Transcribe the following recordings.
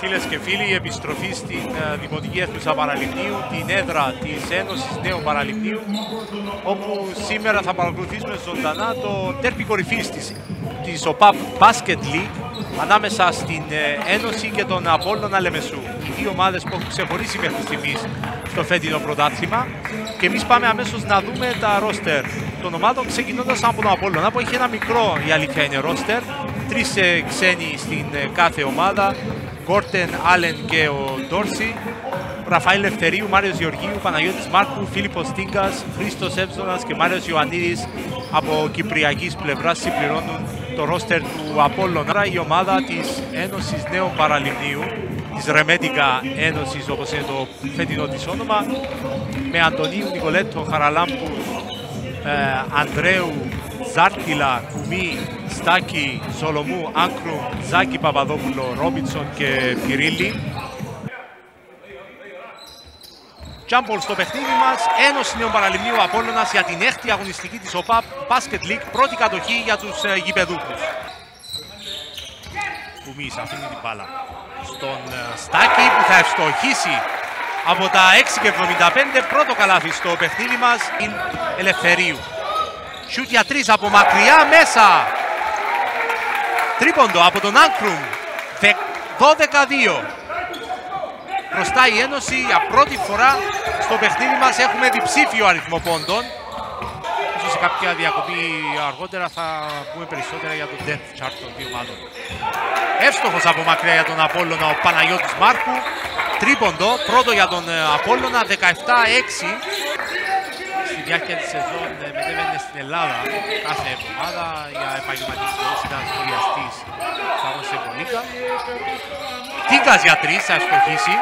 Φίλες και φίλοι, η επιστροφή στην Δημοτική Αίθουσα Παραλιμνίου, την έδρα της Ένωσης Νέων Παραλιμνίου, όπου σήμερα θα παρακολουθήσουμε ζωντανά το τέρπι κορυφής της ΟΠΑΠ Basket League ανάμεσα στην Ένωση και τον Απόλλωνα Λεμεσού. Οι δύο ομάδες που έχουν ξεχωρίσει μέχρι στιγμής στο φετινό πρωτάθλημα. Και εμείς πάμε αμέσως να δούμε τα ρόστερ των ομάδων, ξεκινώντας από τον Απόλλωνα, που έχει ένα μικρό, η αλήθεια είναι, ρόστερ. Τρεις ξένοι στην κάθε ομάδα, Γκόρτεν, Άλεν και ο Ντόρση. Ραφαήλ Ελευθερίου, Μάριος Γεωργίου, Παναγιώτης Μάρκου, Φίλιππος Τίνγκας, Χρήστος Εύζωνας και Μάριος Ιωαννίδης από κυπριακής πλευράς συμπληρώνουν το ρόστερ του Απόλλωνα. Η ομάδα της Ένωσης Νέων Παραλιμνίου, της Ρεμέτικα Ένωσης όπως είναι το φετινό της όνομα, με Αντωνίου, Νικολέτο, Χαραλάμπου, Ανδρέου, Ζάρτιλα, Κουμί, Στάκη, Σολομού, Άγκρου, Ζάκη, Παπαδόπουλο, Ρόμπινσον και Πυρίλη. Τζάμπολ στο παιχνίδι μας, Ένωση Νέων Παραλιμνίου Απόλλωνας για την έκτη αγωνιστική της ΟΠΑΠ Basket League, πρώτη κατοχή για τους γηπεδούχους. Κουμίς αφήνει την μπάλα στον Στάκη που θα ευστοχίσει από τα 6,75, πρώτο καλάθι στο παιχνίδι μας, την Ελευθερίου. Σιούτ για 3 από μακριά, μέσα. Τρίποντο από τον Άγκρουμ, 12-2. Μπροστά η Ένωση για πρώτη φορά στο παιχνίδι μας, έχουμε διψήφιο αριθμό πόντων. Ίσως σε κάποια διακοπή αργότερα θα πούμε περισσότερα για το depth chart των δύο ομάδων. Εύστοχος από μακριά για τον Απόλλωνα ο Παναγιώτης Μάρκου. Τρίποντο, πρώτο για τον Απόλλωνα, 17-6. Στη διάρκεια της σεζόν μετέβαινε στην Ελλάδα κάθε εβδομάδα για επαγγελματική δόση, ήταν σχολιαστής στα Αγώνες Ευρωλίγκα. Τίνγκας για 3, θα ευστοχίσει.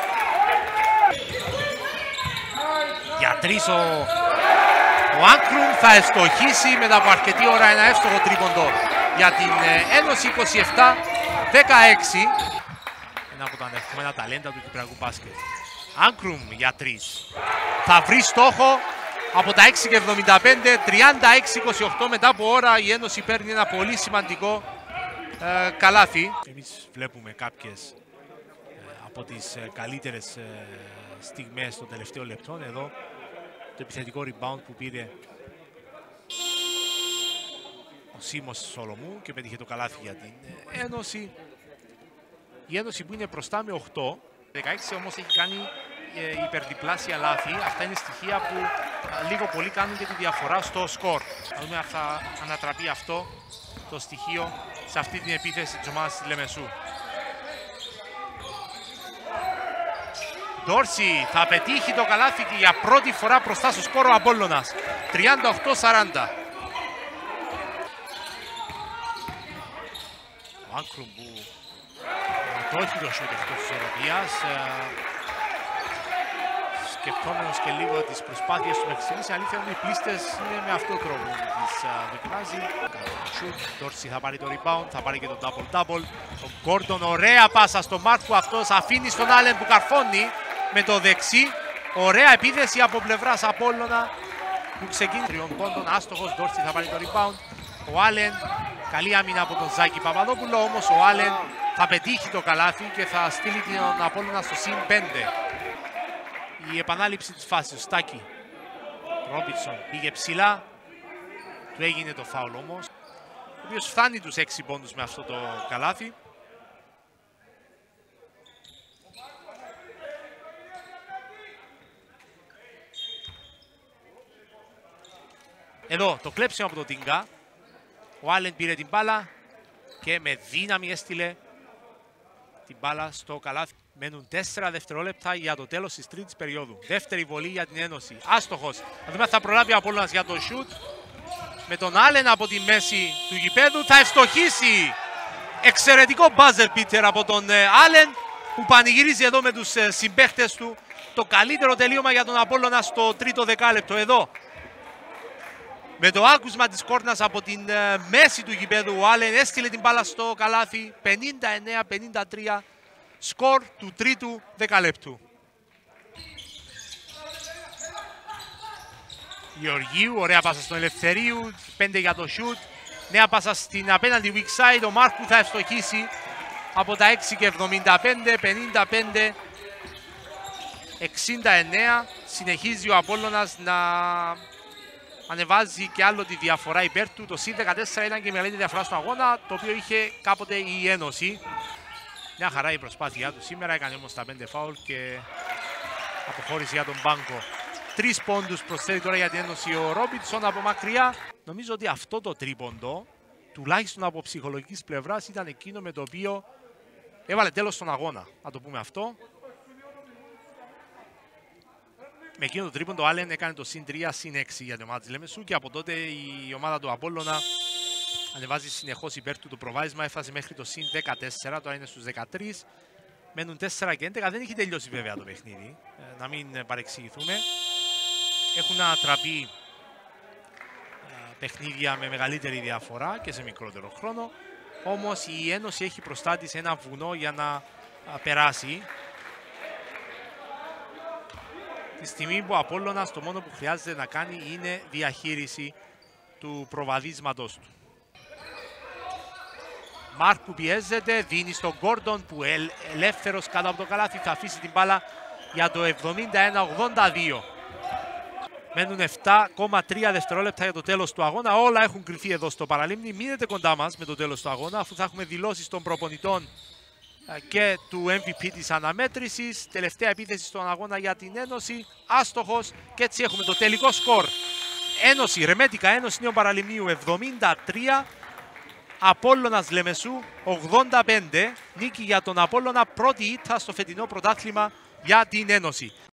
Για 3 ο Άγκρουμ θα ευστοχίσει μετά από αρκετή ώρα, ένα εύστοχο τρίποντο για την Ένωση, 27-16. Ένα από τα ανεχόμενα ταλέντα του κυπριακού μπάσκετ. Άγκρουμ για 3. Θα βρει στόχο από τα 6,75, 36-28. Μετά από ώρα η Ένωση παίρνει ένα πολύ σημαντικό καλάθι. Εμείς βλέπουμε κάποιες από τις καλύτερες στιγμές των τελευταίων λεπτών. Εδώ το επιθετικό rebound που πήρε ο Σίμος Σολομού και πέτυχε το καλάθι για την Ένωση. Η Ένωση που είναι μπροστά με 8, 16 όμως έχει κάνει υπερδιπλάσια λάθη. Αυτά είναι στοιχεία που λίγο πολύ κάνουν και τη διαφορά στο σκορ. Θα δούμε αν θα ανατραπεί αυτό το στοιχείο σε αυτή την επίθεση της ομάδας της Λεμεσού. Ντόρση θα πετύχει το καλάθι και για πρώτη φορά μπροστά στο σκορ ο Απόλλωνας. 38-40. Ο Άγκρουμ που το όχι το σούτ αυτός της ισορροπίας. Σκεφτόμενος και λίγο τις προσπάθειες του μέχρι στιγμής, η αλήθεια είναι ότι οι πλήστες είναι με αυτόν τον τρόπο που τις δοκιμάζει. Σούτ, Ντόρση θα πάρει το rebound, θα πάρει και το double-double. Ο Γκόρντον, ωραία πάσα στο Μάρκου, αυτός αφήνει στον Άλεν που καρφώνει με το δεξί. Ωραία επίθεση από πλευράς Απόλλωνα που ξεκίνησε τριών πόντων, άστοχος. Ντόρση θα πάρει το rebound. Ο Άλεν, καλή άμυνα από τον Ζάκη Παπαδόπουλο, όμως ο Άλεν θα πετύχει το καλάθι και θα στείλει τον Απόλλωνα στο συν 5. Η επανάληψη της φάσης, ο Στάκη. Ρόμπινσον πήγε ψηλά, του έγινε το φάουλ όμως, ο οποίος φτάνει τους 6 πόντους με αυτό το καλάθι. Εδώ το κλέψιμο από τον Τίνγκα. Ο Άλεν πήρε την μπάλα και με δύναμη έστειλε την μπάλα στο καλάθι. Μένουν 4 δευτερόλεπτα για το τέλος της τρίτης περίοδου. Δεύτερη βολή για την Ένωση. Άστοχος. Θα δούμε αν θα προλάβει ο Απόλλωνας για το σιούτ. Με τον Άλεν από τη μέση του γηπέδου θα ευστοχίσει. Εξαιρετικό buzzer beater από τον Άλεν που πανηγυρίζει εδώ με τους συμπαίχτες του. Το καλύτερο τελείωμα για τον Απόλλωνα στο τρίτο δεκάλεπτο. Εδώ με το άκουσμα της κόρνας από την μέση του γηπέδου ο Άλεν έστειλε την μπάλα στο καλάθι. 59-53. Σκορ του τρίτου δεκαλέπτου. Γεωργίου, ωραία πάσα στον Ελευθερίου, 5 για το shoot. Νέα πάσα στην απέναντι weak side, ο Μάρκου θα ευστοχίσει από τα 6 και 75, 55, 69. Συνεχίζει ο Απόλλωνας να ανεβάζει και άλλο τη διαφορά υπέρ του. Το συν 14 ήταν και η μεγαλύτερη διαφορά στον αγώνα, το οποίο είχε κάποτε η Ένωση. Μια χαρά η προσπάθειά του σήμερα, έκανε όμως τα 5 φάουλ και αποχώρησε για τον πάγκο. 3 πόντους προσθέτει τώρα για την Ένωση ο Ρόμπινσον από μακριά. Νομίζω ότι αυτό το τρίποντο, τουλάχιστον από ψυχολογικής πλευράς, ήταν εκείνο με το οποίο έβαλε τέλος στον αγώνα, να το πούμε αυτό. Με εκείνο το τρίποντο ο Άλεν έκανε το συν 3, συν 6 για την ομάδα της Λέμεσου και από τότε η ομάδα του Απόλλωνα ανεβάζει συνεχώς υπέρ του το προβάδισμα, έφτασε μέχρι το συν 14, τώρα είναι στους 13. Μένουν 4 και 11, δεν έχει τελειώσει βέβαια το παιχνίδι, να μην παρεξηγηθούμε. Έχουν ανατραπεί παιχνίδια με μεγαλύτερη διαφορά και σε μικρότερο χρόνο. Όμως η Ένωση έχει μπροστά της ένα βουνό για να περάσει. Τη στιγμή που ο Απόλλωνας το μόνο που χρειάζεται να κάνει είναι διαχείριση του προβαδίσματος του. Μάρκου πιέζεται, δίνει στον Γκόρντον που ελεύθερος κάτω από το καλάθι θα αφήσει την μπάλα για το 71-82. Μένουν 7,3 δευτερόλεπτα για το τέλος του αγώνα. Όλα έχουν κρυφθεί εδώ στο παραλίμνη. Μείνετε κοντά μας με το τέλος του αγώνα, αφού θα έχουμε δηλώσεις των προπονητών και του MVP της αναμέτρησης. Τελευταία επίθεση στον αγώνα για την Ένωση. Άστοχος και έτσι έχουμε το τελικό σκορ. Ένωση, Ρεμέτικα Ένωση Νέου Παραλιμνίου 73. Απόλλωνας Λεμεσού 85. Νίκη για τον Απόλλωνα, πρώτη ήττα στο φετινό πρωτάθλημα για την Ένωση.